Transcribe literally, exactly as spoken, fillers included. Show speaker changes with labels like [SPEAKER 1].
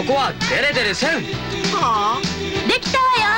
[SPEAKER 1] こはデレデレせん。
[SPEAKER 2] はあ、
[SPEAKER 3] できたわよ。